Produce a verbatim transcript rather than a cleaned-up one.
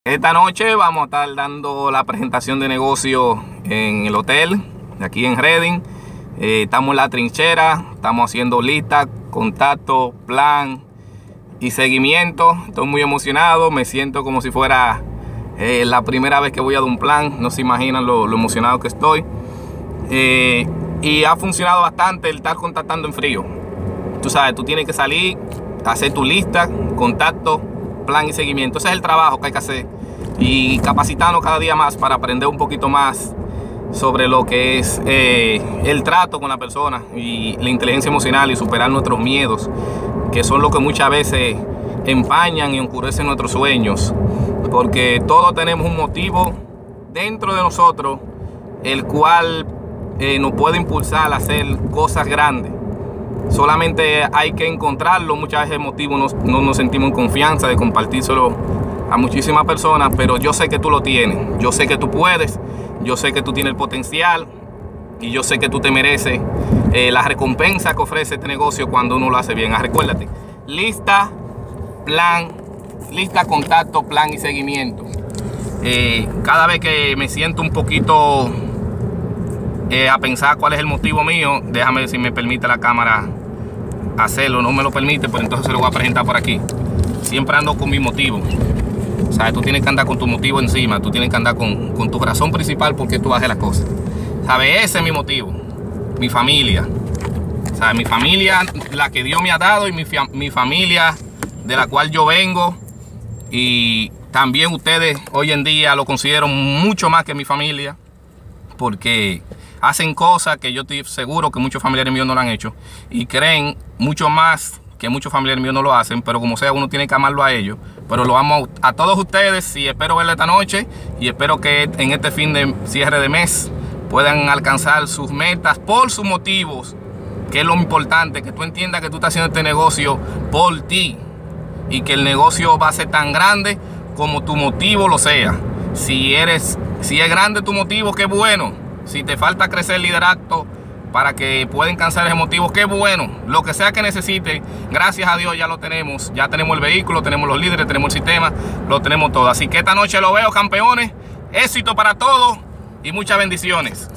Esta noche vamos a estar dando la presentación de negocio en el hotel, aquí en Redding. Eh, estamos en la trinchera, estamos haciendo lista, contacto, plan y seguimiento. Estoy muy emocionado, me siento como si fuera eh, la primera vez que voy a dar un plan. No se imaginan lo, lo emocionado que estoy. Eh, y ha funcionado bastante el estar contactando en frío. Tú sabes, tú tienes que salir, hacer tu lista, contacto, plan y seguimiento. Ese es el trabajo que hay que hacer y capacitarnos cada día más para aprender un poquito más sobre lo que es eh, el trato con la persona y la inteligencia emocional y superar nuestros miedos, que son lo que muchas veces empañan y oscurecen nuestros sueños, porque todos tenemos un motivo dentro de nosotros el cual eh, nos puede impulsar a hacer cosas grandes. Solamente hay que encontrarlo. Muchas veces el motivo no, no nos sentimos en confianza de compartírselo a muchísimas personas, pero yo sé que tú lo tienes, yo sé que tú puedes, yo sé que tú tienes el potencial y yo sé que tú te mereces eh, la recompensa que ofrece este negocio cuando uno lo hace bien. Ah, recuérdate, lista, plan, lista, contacto, plan y seguimiento. Eh, cada vez que me siento un poquito eh, a pensar cuál es el motivo mío, déjame ver si me permite la cámara hacerlo. No me lo permite, pues entonces se lo voy a presentar por aquí. Siempre ando con mi motivo. O sea, tú tienes que andar con tu motivo encima, tú tienes que andar con, con tu razón principal porque tú haces las cosas. ¿Sabes? Ese es mi motivo, mi familia. ¿Sabes? Mi familia, la que Dios me ha dado, y mi, mi familia de la cual yo vengo. Y también ustedes hoy en día lo considero mucho más que mi familia, porque hacen cosas que yo estoy seguro que muchos familiares míos no lo han hecho y creen mucho más que muchos familiares míos no lo hacen, pero como sea, uno tiene que amarlo a ellos. Pero lo amo a todos ustedes y espero verles esta noche y espero que en este fin de cierre de mes puedan alcanzar sus metas por sus motivos, que es lo importante, que tú entiendas que tú estás haciendo este negocio por ti y que el negocio va a ser tan grande como tu motivo lo sea. Si eres, si es grande tu motivo, qué bueno. Si te falta crecer el liderazgo para que puedan alcanzar ese motivo, qué bueno. Lo que sea que necesite, gracias a Dios ya lo tenemos. Ya tenemos el vehículo, tenemos los líderes, tenemos el sistema, lo tenemos todo. Así que esta noche lo veo, campeones. Éxito para todos y muchas bendiciones.